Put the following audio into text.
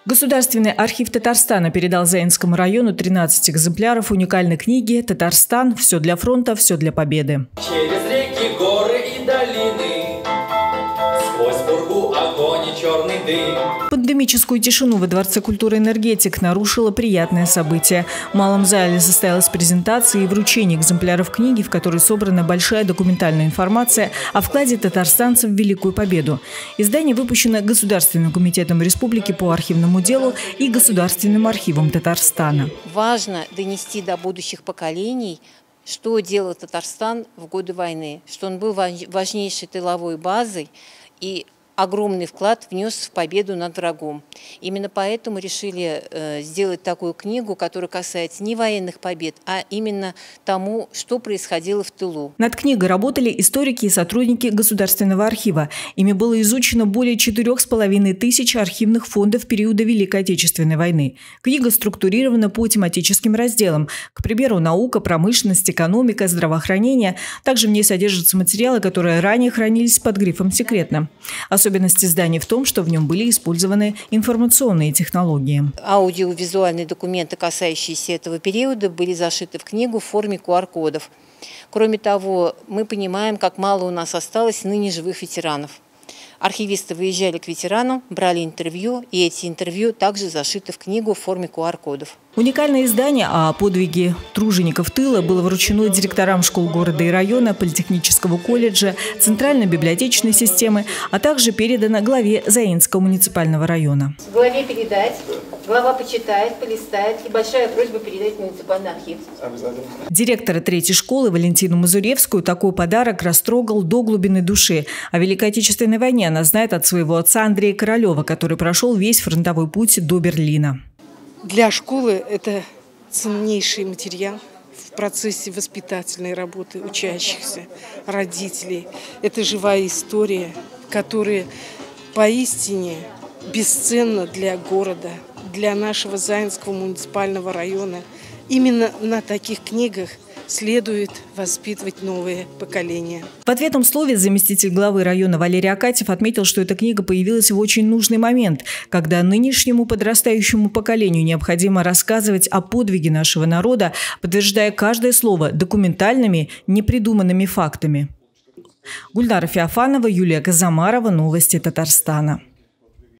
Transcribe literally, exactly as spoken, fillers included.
Государственный архив Татарстана передал Заинскому району тринадцать экземпляров уникальной книги «Татарстан. Все для фронта, все для победы». Через реки, горы и долины, сквозь пургу, огонь и черный дым. Пандемическую тишину во Дворце культуры «Энергетик» нарушило приятное событие. В малом зале состоялась презентация и вручение экземпляров книги, в которой собрана большая документальная информация о вкладе татарстанцев в Великую Победу. Издание выпущено Государственным комитетом республики по архивному делу и Государственным архивом Татарстана. Важно донести до будущих поколений, что делал Татарстан в годы войны, что он был важнейшей тыловой базой и огромный вклад внес в победу над врагом. Именно поэтому решили э, сделать такую книгу, которая касается не военных побед, а именно тому, что происходило в тылу. Над книгой работали историки и сотрудники Государственного архива. Ими было изучено более четырех с половиной тысяч архивных фондов периода Великой Отечественной войны. Книга структурирована по тематическим разделам. К примеру, наука, промышленность, экономика, здравоохранение. Также в ней содержатся материалы, которые ранее хранились под грифом «секретно». Особенность издания в том, что в нем были использованы информационные технологии. Аудиовизуальные документы, касающиеся этого периода, были зашиты в книгу в форме ку ар кодов. Кроме того, мы понимаем, как мало у нас осталось ныне живых ветеранов. Архивисты выезжали к ветеранам, брали интервью, и эти интервью также зашиты в книгу в форме ку ар кодов. Уникальное издание о подвиге тружеников тыла было вручено директорам школ города и района, политехнического колледжа, центральной библиотечной системы, а также передано главе Заинского муниципального района. Главе передать, глава почитает, полистает, и большая просьба передать в муниципальный архив. Директора третьей школы Валентину Мазуревскую такой подарок растрогал до глубины души. О Великой Отечественной войне она знает от своего отца Андрея Королева, который прошел весь фронтовой путь до Берлина. Для школы это ценнейший материал в процессе воспитательной работы учащихся, родителей. Это живая история, которая поистине бесценна для города, для нашего Заинского муниципального района. Именно на таких книгах следует воспитывать новые поколения. В ответном слове заместитель главы района Валерий Акатьев отметил, что эта книга появилась в очень нужный момент, когда нынешнему подрастающему поколению необходимо рассказывать о подвиге нашего народа, подтверждая каждое слово документальными, непридуманными фактами. Гульнара Феофанова, Юлия Казамарова. Новости Татарстана.